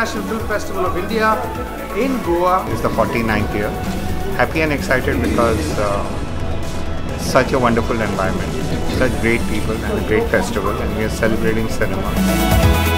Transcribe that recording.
International Film Festival of India in Goa. It's the 49th year. Happy and excited because such a wonderful environment, such great people and a great festival, and we are celebrating cinema.